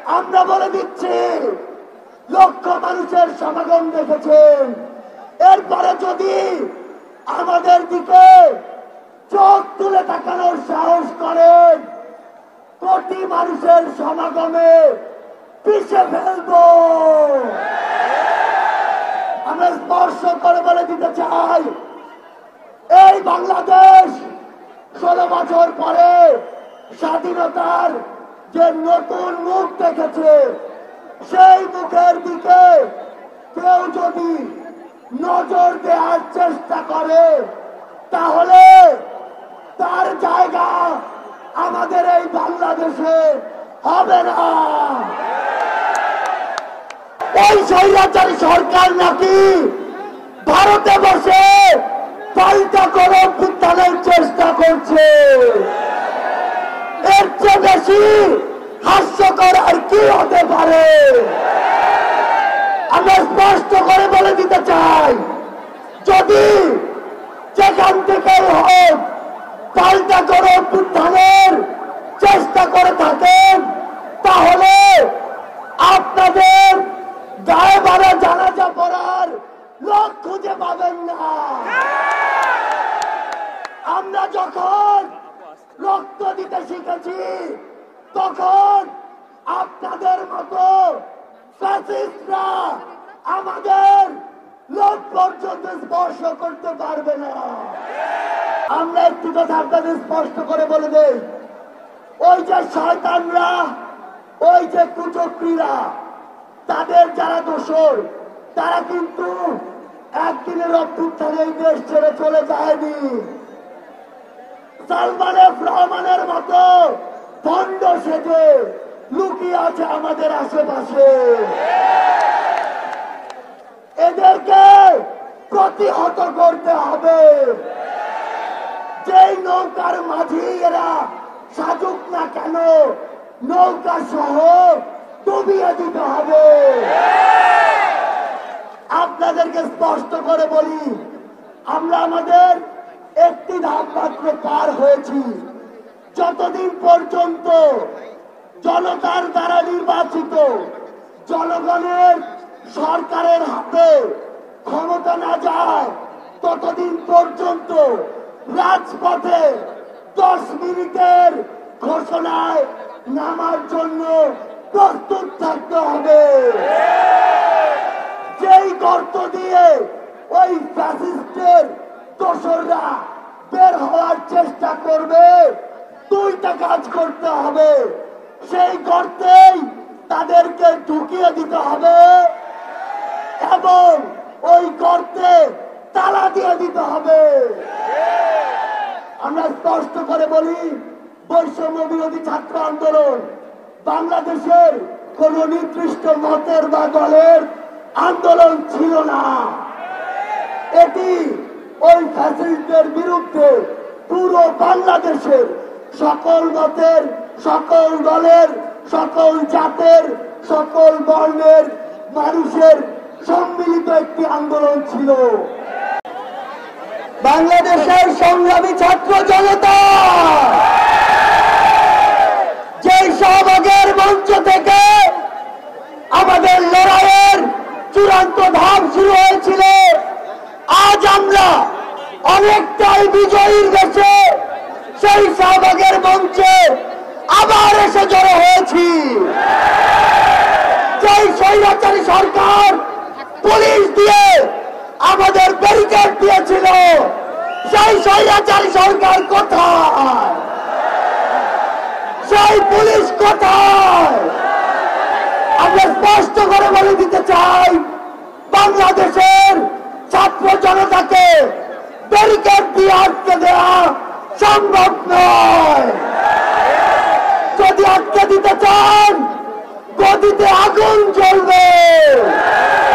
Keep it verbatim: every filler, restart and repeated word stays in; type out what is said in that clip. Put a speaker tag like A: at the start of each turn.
A: আমরা বলে দিচ্ছি, লক্ষ মানুষের সমাগম দেখেছেন, এরপরে যদি আমাদের দিকে চোখ তুলে তাকানোর সাহস করেন, কোটি মানুষের সমাগমে পিছে ফেলব। আমরা স্পর্শ করে বলে দিতে চাই, এই বাংলাদেশ ষোলো বছর পরে স্বাধীনতার যে নতুন মুখ দেখেছে, সেই মুখের দিকে কেউ যদি নজর দেওয়ার চেষ্টা করে, তাহলে তার জায়গা আমাদের এই বাংলাদেশে হবে না। ওই স্বৈরাচারী সরকার নাকি ভারতে বসে পাল্টা করে উত্থানের চেষ্টা করছে। এর চেয়ে বেশি হাস্যকর আর কি হতে পারে? আমরা স্পষ্ট করে বলে দিতে চাই, যদি যেখান থেকে হোক পাল্টা করে উত্থানের চেষ্টা করে থাকেন, তাহলে আপনাদের গায়ে বাড়া জানাজা পড়ার লোক খুঁজে পাবেন না। আমরা যখন রক্ত দিতে শিখেছি, তখন আপনাদের মতো ফ্যাসিস্টরা আমাদের লোক পর্যন্ত স্পর্শ করতে পারবে না। আমরা একটি কথা আপনাদের স্পষ্ট করে বলে দেই, ওই যে শয়তানরা, ওই যে কুচক্রীরা, তাদের যারা দোষর, তারা কিন্তু একদিনের অভ্যুত্থানে এই দেশ ছেড়ে চলে যায়নি। সালমান এফ রহমানের মতো ভণ্ড সেজে লুকিয়ে আছে আমাদের আশেপাশে। এদেরকে প্রতিহত করতে হবে। যেই নৌকার মাঝি এরা সাজুক না কেন, নৌকা সহ ডুবিয়ে দিতে হবে। আপনাদেরকে স্পষ্ট করে বলি, আমরা আমাদের একটি ধাপ মাত্র পার হয়েছি। যতদিন পর্যন্ত জনতার দ্বারা নির্বাচিত জনগণের সরকারের হাতে ক্ষমতা না যায়, ততদিন পর্যন্ত রাজপথে দশ মিনিটের ঘোষণায় নামার জন্য প্রস্তুত থাকতে হবে। যেই গর্ত দিয়ে ওই ফ্যাসিস্টের দোসররা বের হওয়ার চেষ্টা করবে, দুইটা কাজ করতে হবে। সেই গর্তেই তাদেরকে ঢুকিয়ে দিতে হবে এবং ওই গর্তে তালা দিয়ে দিতে হবে। আমরা স্পষ্ট করে বলি, বৈষম্য বিরোধী ছাত্র আন্দোলন বাংলাদেশের কোন নির্দিষ্ট মতের বা দলের আন্দোলন ছিল না। এটি ওই ফ্যাসিস্টদের বিরুদ্ধে পুরো বাংলাদেশের সকল মতের, সকল দলের, সকল জাতের, সকল বর্ণের মানুষের সম্মিলিত একটি আন্দোলন ছিল। বাংলাদেশের সংগ্রামী ছাত্র জনতা যেই শাহবাগের মঞ্চ থেকে আমাদের লড়াইয়ের চূড়ান্ত ধাপ শুরু হয়েছিল, আজ আমরা অনেকটাই বিজয়ীর দেশে সেই শাহবাগের মঞ্চে আবার এসে জড়ো হয়েছি। যেই স্বৈরাচারী সরকার পুলিশ দিয়ে আমাদের ব্যারিকেড দিয়েছিল, সেই স্বৈরাচারী সরকার কোথায়? সেই পুলিশ কোথায়? আমরা স্পষ্ট করে বলে দিতে চাই, বাংলাদেশের ছাত্র জনতাকে ব্যারিকেড দিয়ে আটকে দেওয়া সম্ভব নয়। যদি আটকে দিতে চান, গদিতে আগুন জ্বলবে।